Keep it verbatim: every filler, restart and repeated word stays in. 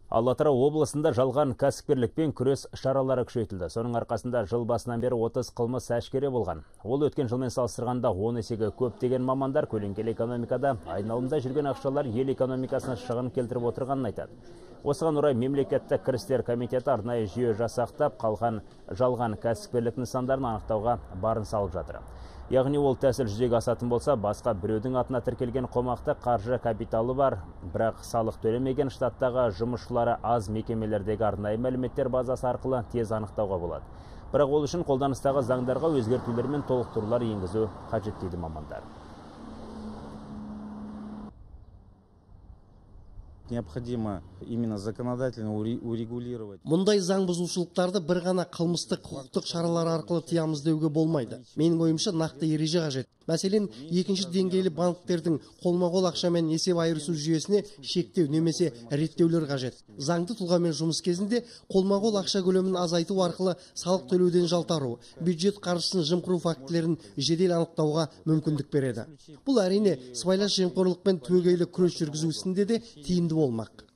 Ал Атырау облысында жалған кәсіпкерлікпен күрес шаралары күшейтілді. Соның арқасында жыл басынан бері отыз қылмыс әшкере болған. Ол өткен жылмен салыстырғанда он есеге көп деген мамандар көлеңкелі экономикада айналымда жүрген ақшалар ел экономикасына шығын келтіріп отырғанын айтады. Осыған орай мемлекеттік кірістер комитеті арнайы жүйе жасақтап, қалған жалған кәсіпкерлік нысандарын анықтауға барын салып жатыр. Яғни ол тәсіл жүзеге асатын болса, басқа біреудің атына тіркелген қомақты қаржы капиталы бар, бірақ салық төлемеген штаттағы жұмысшылары аз мекемелердегі арнайы мәліметтер базасы арқылы тез анықтауға болады. Бірақ ол үшін қолданыстағы заңдарға өзгертулер мен толықтырулар енгізу қажет дейді мамандар. Необходимо именно законодательно урегулировать. Мұндай заң бұзушылықтарды бір ғана қылмыстық құқықтық шаралар арқылы тиямыз деуге болмайды. Менің ойымша нақты ереже қажет. Мәселен, екінші деңгейлі банктердің қолма-қол ақшамен есеп айырысу жүйесіне шектеу немесе реттеулер қажет. Заңды тұлғамен жұмыс кезінде қолма-қол ақша көлемін азайту арқылы салық төлеуден жалтару, бюджет қаржысын жымқыру фактілерін жедел анықтауға мүмкіндік береді. Бұл әрине сыбайлас жемқорлықпен түбегейлі күрес жүргізу ісінде де тиімді болмақ.